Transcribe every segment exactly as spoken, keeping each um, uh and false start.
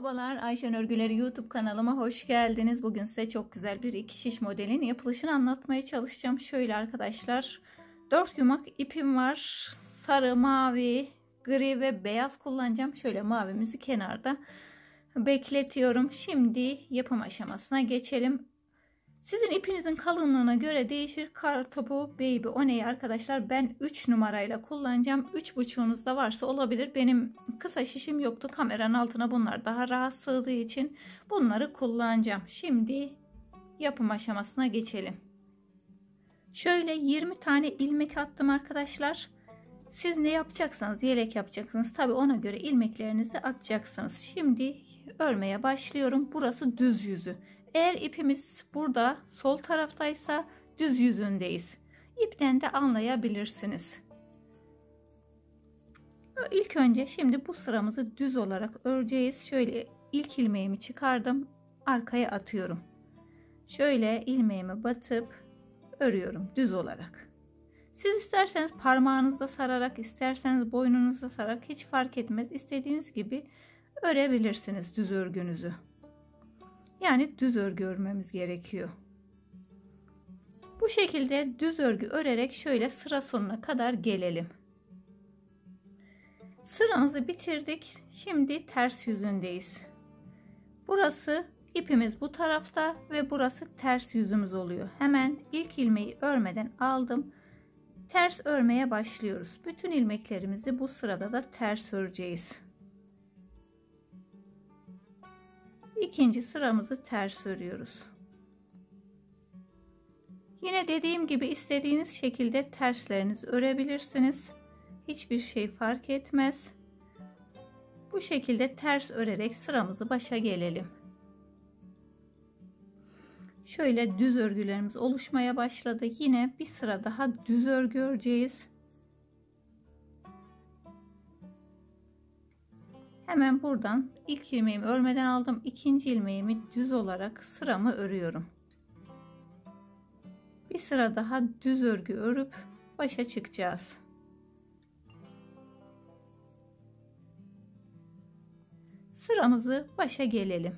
Merhabalar, Ayşen Örgüleri YouTube kanalıma hoş geldiniz. Bugün size çok güzel bir iki şiş modelin yapılışını anlatmaya çalışacağım. Şöyle arkadaşlar, dört yumak ipim var. Sarı, mavi, gri ve beyaz kullanacağım. Şöyle mavimizi kenarda bekletiyorum. Şimdi yapım aşamasına geçelim. Sizin ipinizin kalınlığına göre değişir. Kartopu, baby, oneyi arkadaşlar ben üç numarayla kullanacağım. üç buçuğunuz da varsa olabilir. Benim kısa şişim yoktu. Kameranın altına bunlar daha rahat sığdığı için bunları kullanacağım. Şimdi yapım aşamasına geçelim. Şöyle yirmi tane ilmek attım arkadaşlar. Siz ne yapacaksanız, yelek yapacaksınız. Tabi ona göre ilmeklerinizi atacaksınız. Şimdi örmeye başlıyorum. Burası düz yüzü. Eğer ipimiz burada sol taraftaysa düz yüzündeyiz. İpten de anlayabilirsiniz. İlk önce şimdi bu sıramızı düz olarak öreceğiz. Şöyle ilk ilmeğimi çıkardım. Arkaya atıyorum. Şöyle ilmeğimi batıp örüyorum düz olarak. Siz isterseniz parmağınızda sararak, isterseniz boynunuzda sararak hiç fark etmez. İstediğiniz gibi örebilirsiniz düz örgünüzü. Yani düz örgü örmemiz gerekiyor. Bu şekilde düz örgü örerek şöyle sıra sonuna kadar gelelim. Sıramızı bitirdik. Şimdi ters yüzündeyiz. Burası ipimiz bu tarafta ve burası ters yüzümüz oluyor. Hemen ilk ilmeği örmeden aldım. Ters örmeye başlıyoruz. Bütün ilmeklerimizi bu sırada da ters öreceğiz. İkinci sıramızı ters örüyoruz. Yine dediğim gibi istediğiniz şekilde terslerinizi örebilirsiniz. Hiçbir şey fark etmez. Bu şekilde ters örerek sıramızı başa gelelim. Şöyle düz örgülerimiz oluşmaya başladı. Yine bir sıra daha düz örgü öreceğiz. Hemen buradan ilk ilmeğimi örmeden aldım. İkinci ilmeğimi düz olarak sıramı örüyorum. Bir sıra daha düz örgü örüp başa çıkacağız. Sıramızı başa gelelim.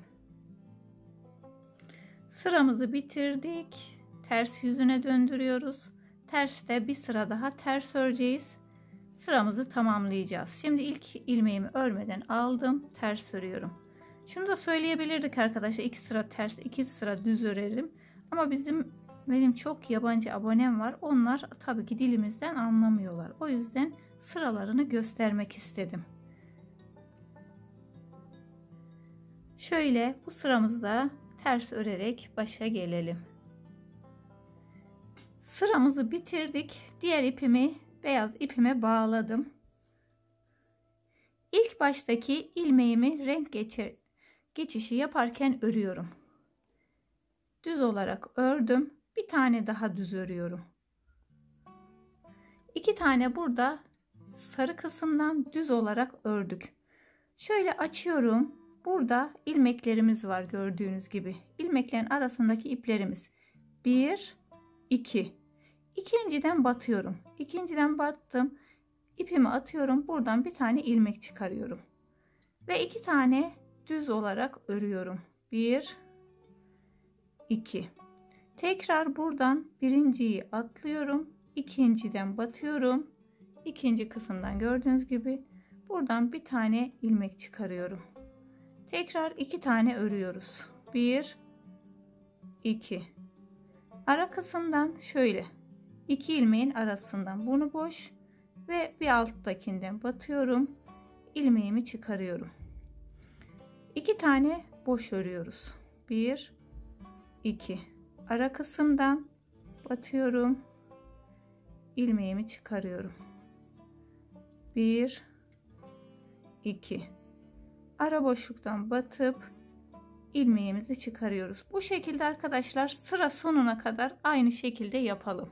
Sıramızı bitirdik. Ters yüzüne döndürüyoruz. Terste bir sıra daha ters öreceğiz. Sıramızı tamamlayacağız. Şimdi ilk ilmeğimi örmeden aldım. Ters örüyorum. Şunu da söyleyebilirdik arkadaşlar. iki sıra ters, iki sıra düz örelim. Ama bizim benim çok yabancı abonem var. Onlar tabii ki dilimizden anlamıyorlar. O yüzden sıralarını göstermek istedim. Şöyle bu sıramızda ters örerek başa gelelim. Sıramızı bitirdik. Diğer ipimi beyaz ipime bağladım. İlk baştaki ilmeğimi renk geçir, geçişi yaparken örüyorum. Düz olarak ördüm. Bir tane daha düz örüyorum. İki tane burada sarı kısımdan düz olarak ördük. Şöyle açıyorum. Burada ilmeklerimiz var gördüğünüz gibi. İlmeklerin arasındaki iplerimiz. bir, iki. İkinciden batıyorum. İkinciden battım. İpimi atıyorum. Buradan bir tane ilmek çıkarıyorum. Ve iki tane düz olarak örüyorum. bir, iki. Tekrar buradan birinciyi atlıyorum. İkinciden batıyorum. İkinci kısımdan gördüğünüz gibi buradan bir tane ilmek çıkarıyorum. Tekrar iki tane örüyoruz. bir, iki. Ara kısımdan şöyle iki ilmeğin arasından bunu boş ve bir alttakinden batıyorum. İlmeğimi çıkarıyorum. iki tane boş örüyoruz. bir, iki. Ara kısımdan batıyorum. İlmeğimi çıkarıyorum. bir, iki. Ara boşluktan batıp ilmeğimizi çıkarıyoruz. Bu şekilde arkadaşlar sıra sonuna kadar aynı şekilde yapalım.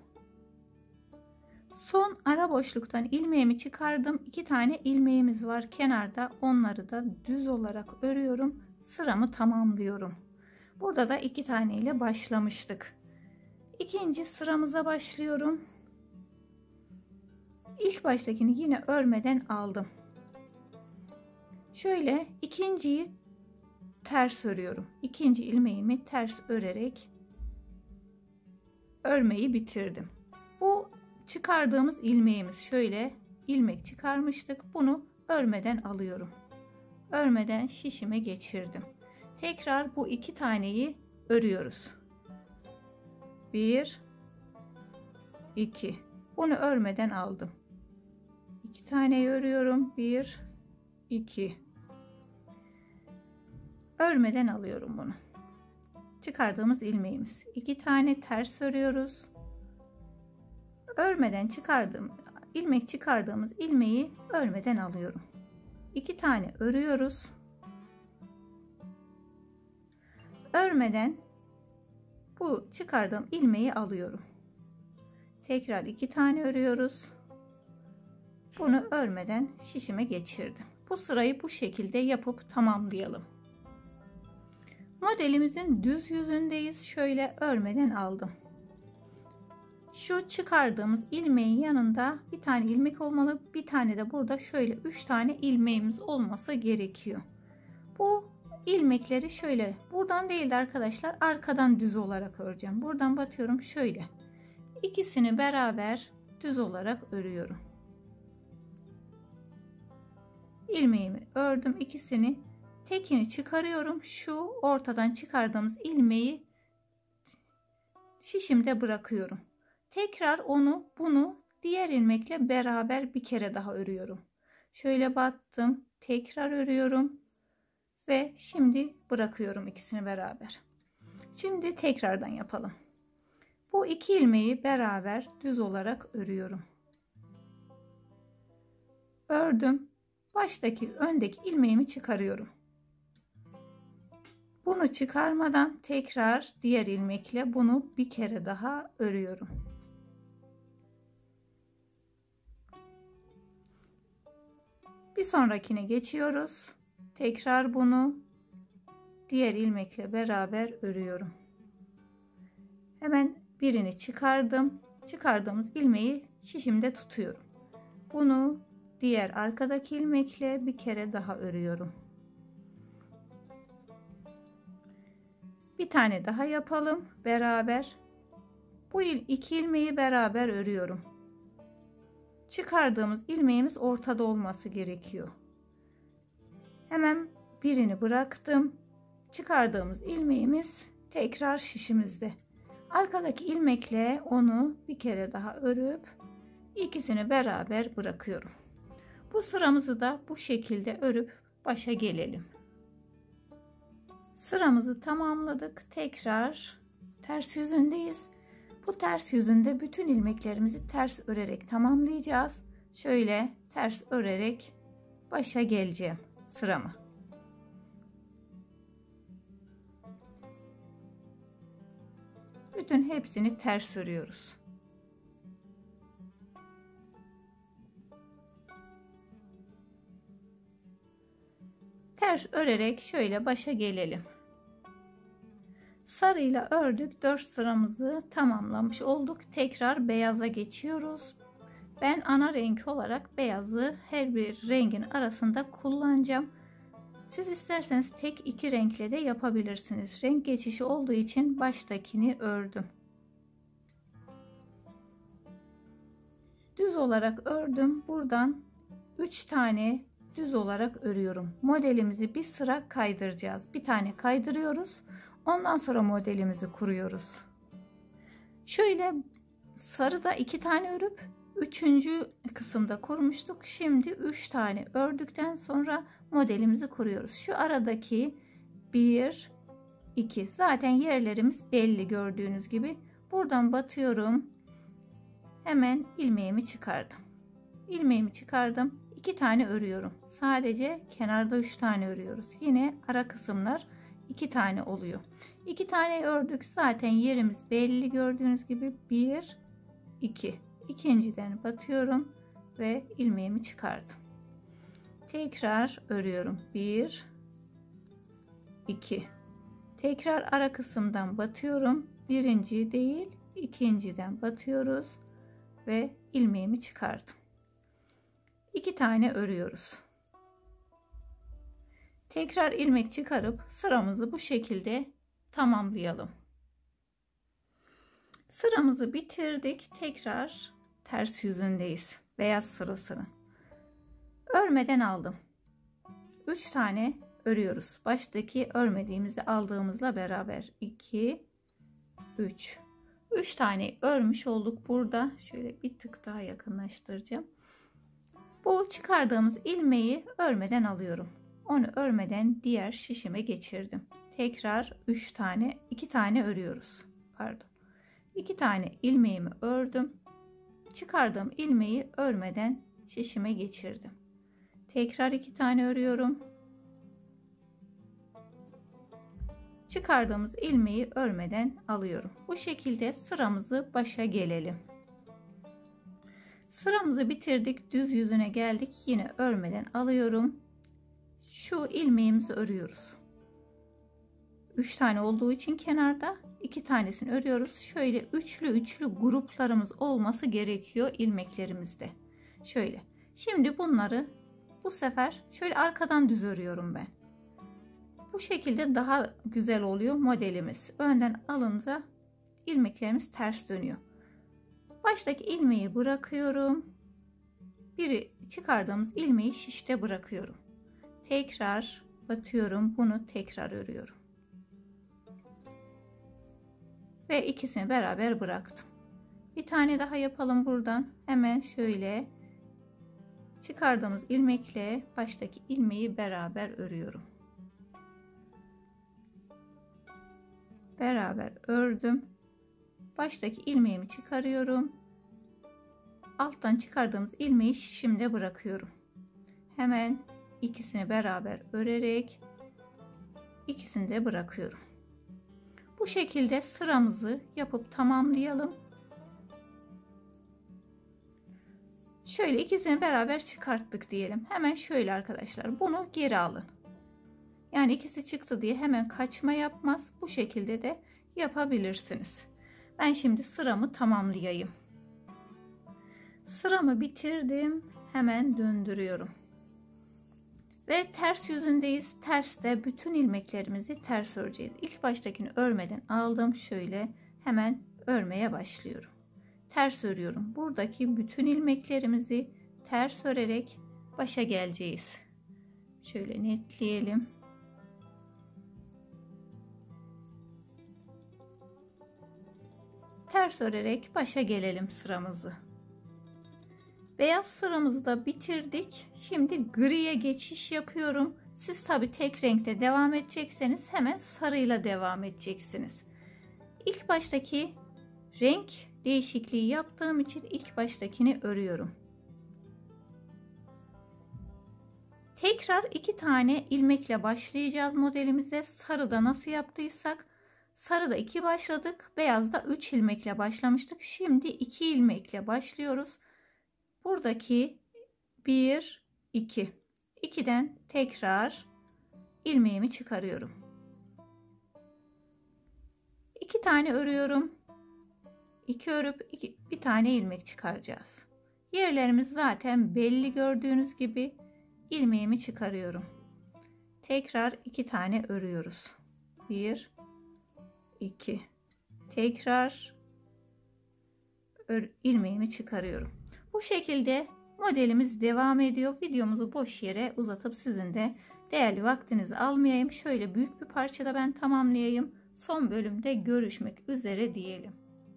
Son ara boşluktan ilmeğimi çıkardım. İki tane ilmeğimiz var kenarda. Onları da düz olarak örüyorum. Sıramı tamamlıyorum. Burada da iki tane ile başlamıştık. İkinci sıramıza başlıyorum. İlk baştakini yine örmeden aldım. Şöyle ikinciyi ters örüyorum. İkinci ilmeğimi ters örerek örmeyi bitirdim. Bu çıkardığımız ilmeğimiz, şöyle ilmek çıkarmıştık. Bunu örmeden alıyorum. Örmeden şişime geçirdim. Tekrar bu iki taneyi örüyoruz. Bir, iki. Bunu örmeden aldım. İki taneyi örüyorum. Bir, iki. Örmeden alıyorum bunu. Çıkardığımız ilmeğimiz. İki tane ters örüyoruz. Örmeden çıkardığım ilmek çıkardığımız ilmeği örmeden alıyorum. İki tane örüyoruz. Örmeden bu çıkardığım ilmeği alıyorum. Tekrar iki tane örüyoruz. Bunu örmeden şişime geçirdim. Bu sırayı bu şekilde yapıp tamamlayalım. Modelimizin düz yüzündeyiz. Şöyle örmeden aldım. Şu çıkardığımız ilmeğin yanında bir tane ilmek olmalı. Bir tane de burada şöyle üç tane ilmeğimiz olması gerekiyor. Bu ilmekleri şöyle buradan değil de arkadaşlar arkadan düz olarak öreceğim. Buradan batıyorum şöyle. İkisini beraber düz olarak örüyorum. İlmeğimi ördüm, ikisini, tekini çıkarıyorum. Şu ortadan çıkardığımız ilmeği şişimde bırakıyorum. Tekrar onu bunu diğer ilmekle beraber bir kere daha örüyorum. Şöyle battım, tekrar örüyorum ve şimdi bırakıyorum ikisini beraber. Şimdi tekrardan yapalım. Bu iki ilmeği beraber düz olarak örüyorum. Ördüm. Baştaki öndeki ilmeğimi çıkarıyorum. Bunu çıkarmadan tekrar diğer ilmekle bunu bir kere daha örüyorum. Bir sonrakine geçiyoruz. Tekrar bunu diğer ilmekle beraber örüyorum. Hemen birini çıkardım. Çıkardığımız ilmeği şişimde tutuyorum. Bunu diğer arkadaki ilmekle bir kere daha örüyorum. Bir tane daha yapalım beraber. Bu iki ilmeği beraber örüyorum. Çıkardığımız ilmeğimiz ortada olması gerekiyor. Hemen birini bıraktım. Çıkardığımız ilmeğimiz tekrar şişimizde. Arkadaki ilmekle onu bir kere daha örüp ikisini beraber bırakıyorum. Bu sıramızı da bu şekilde örüp başa gelelim. Sıramızı tamamladık. Tekrar ters yüzündeyiz. Bu ters yüzünde bütün ilmeklerimizi ters örerek tamamlayacağız. Şöyle ters örerek başa geleceğim sıramı. Bütün hepsini ters örüyoruz. Ters örerek şöyle başa gelelim. Sarıyla ördük, dört sıramızı tamamlamış olduk. Tekrar beyaza geçiyoruz. Ben ana renk olarak beyazı her bir rengin arasında kullanacağım. Siz isterseniz tek iki renkle de yapabilirsiniz. Renk geçişi olduğu için baştakini ördüm. Düz olarak ördüm. Buradan üç tane düz olarak örüyorum. Modelimizi bir sıra kaydıracağız. Bir tane kaydırıyoruz. Ondan sonra modelimizi kuruyoruz. Şöyle sarıda iki tane örüp üçüncü kısımda kurmuştuk. Şimdi üç tane ördükten sonra modelimizi kuruyoruz. Şu aradaki bir, iki. Zaten yerlerimiz belli gördüğünüz gibi. Buradan batıyorum. Hemen ilmeğimi çıkardım. İlmeğimi çıkardım. iki tane örüyorum. Sadece kenarda üç tane örüyoruz. Yine ara kısımlar iki tane oluyor. iki tane ördük. Zaten yerimiz belli gördüğünüz gibi. bir, iki. İkinciden batıyorum ve ilmeğimi çıkardım. Tekrar örüyorum. bir, iki. Tekrar ara kısımdan batıyorum. Birinci değil, ikinciden batıyoruz ve ilmeğimi çıkardım. iki tane örüyoruz. Tekrar ilmek çıkarıp sıramızı bu şekilde tamamlayalım. Sıramızı bitirdik. Tekrar ters yüzündeyiz. Beyaz sırasını. Örmeden aldım. üç tane örüyoruz. Baştaki örmediğimizi aldığımızla beraber iki, üç. üç tane örmüş olduk burada. Şöyle bir tık daha yakınlaştıracağım. Bu çıkardığımız ilmeği örmeden alıyorum. Onu örmeden diğer şişime geçirdim. Tekrar üç tane, iki tane örüyoruz. Pardon. iki tane ilmeğimi ördüm. Çıkardığım ilmeği örmeden şişime geçirdim. Tekrar iki tane örüyorum. Çıkardığımız ilmeği örmeden alıyorum. Bu şekilde sıramızı başa gelelim. Sıramızı bitirdik. Düz yüzüne geldik. Yine örmeden alıyorum. Şu ilmeğimizi örüyoruz. üç tane olduğu için kenarda iki tanesini örüyoruz. Şöyle üçlü üçlü gruplarımız olması gerekiyor ilmeklerimizde. Şöyle. Şimdi bunları bu sefer şöyle arkadan düz örüyorum ben. Bu şekilde daha güzel oluyor modelimiz. Önden alınca ilmeklerimiz ters dönüyor. Baştaki ilmeği bırakıyorum. Biri çıkardığımız ilmeği şişte bırakıyorum. Tekrar batıyorum. Bunu tekrar örüyorum. Ve ikisini beraber bıraktım. Bir tane daha yapalım buradan. Hemen şöyle çıkardığımız ilmekle baştaki ilmeği beraber örüyorum. Beraber ördüm. Baştaki ilmeğimi çıkarıyorum. Alttan çıkardığımız ilmeği şişimde bırakıyorum. Hemen ikisini beraber örerek ikisini de bırakıyorum. Bu şekilde sıramızı yapıp tamamlayalım. Şöyle ikisini beraber çıkarttık diyelim. Hemen şöyle arkadaşlar bunu geri alın. Yani ikisi çıktı diye hemen kaçma yapmaz. Bu şekilde de yapabilirsiniz. Ben şimdi sıramı tamamlayayım. Sıramı bitirdim. Hemen döndürüyorum. Ve ters yüzündeyiz. Terste bütün ilmeklerimizi ters öreceğiz. İlk baştakini örmeden aldım. Şöyle hemen örmeye başlıyorum. Ters örüyorum. Buradaki bütün ilmeklerimizi ters örerek başa geleceğiz. Şöyle netleyelim. Ters örerek başa gelelim sıramızı. Beyaz sıramızı da bitirdik. Şimdi griye geçiş yapıyorum. Siz tabi tek renkte devam edecekseniz hemen sarıyla devam edeceksiniz. İlk baştaki renk değişikliği yaptığım için ilk baştakini örüyorum. Tekrar iki tane ilmekle başlayacağız modelimize. Sarıda nasıl yaptıysak sarıda iki başladık. Beyazda üç ilmekle başlamıştık. Şimdi iki ilmekle başlıyoruz. Buradaki bir, iki. ikiden tekrar ilmeğimi çıkarıyorum. iki tane örüyorum. iki örüp iki, bir tane ilmek çıkaracağız. Yerlerimiz zaten belli, gördüğünüz gibi ilmeğimi çıkarıyorum. Tekrar iki tane örüyoruz. bir, iki. Tekrar ör, ilmeğimi çıkarıyorum. Bu şekilde modelimiz devam ediyor. Videomuzu boş yere uzatıp sizin de değerli vaktinizi almayayım. Şöyle büyük bir parçada ben tamamlayayım. Son bölümde görüşmek üzere diyelim.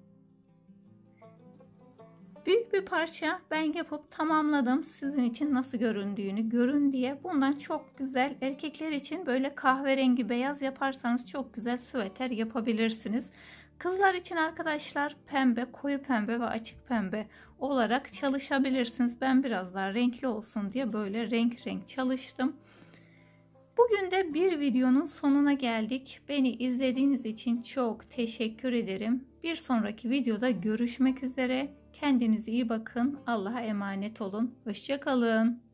Büyük bir parça ben yapıp tamamladım. Sizin için nasıl göründüğünü görün diye. Bundan çok güzel, erkekler için böyle kahverengi beyaz yaparsanız çok güzel süveter yapabilirsiniz. Kızlar için arkadaşlar pembe, koyu pembe ve açık pembe olarak çalışabilirsiniz. Ben biraz daha renkli olsun diye böyle renk renk çalıştım. Bugün de bir videonun sonuna geldik. Beni izlediğiniz için çok teşekkür ederim. Bir sonraki videoda görüşmek üzere. Kendinize iyi bakın. Allah'a emanet olun. Hoşça kalın.